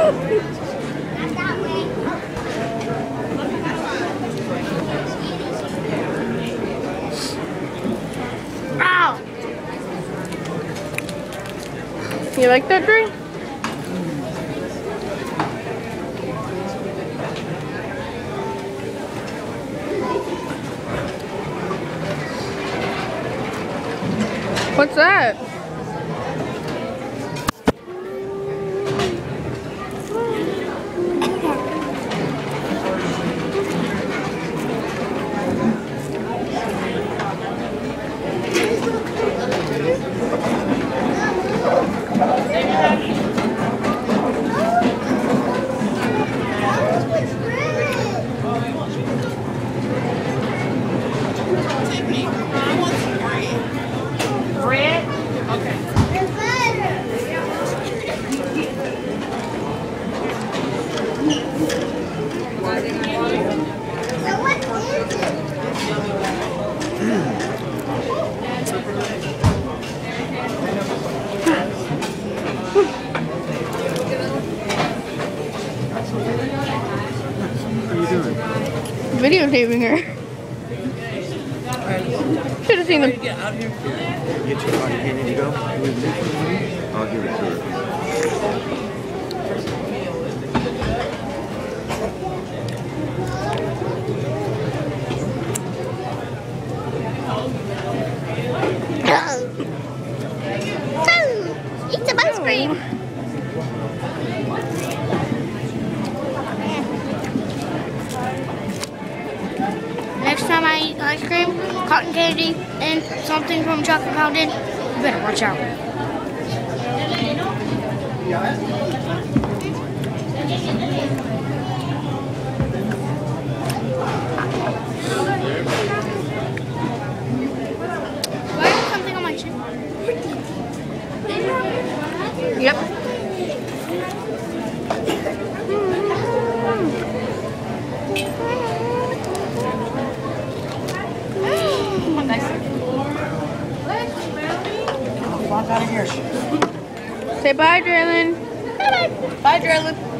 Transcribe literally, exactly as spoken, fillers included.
Ow! You like that drink? What's that? Videotaping her. Should have seen them. Get out here. Get your cotton candy to go. I'll give it to her. Eat some ice cream. Next time I eat ice cream, cotton candy, and something from Chocolate Fountain, you better watch out. Why is there something on my chin? Yep. Walk out of here. Say bye, Draylen. Bye, bye. Bye, Draylen.